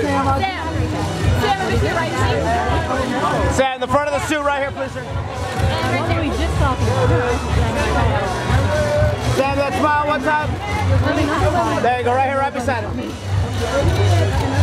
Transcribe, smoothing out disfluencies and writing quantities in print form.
Sam, with your right seat. Sam, the front of the suit right here, please, sir. Sam, that smile one time. There you go, right here, right beside him.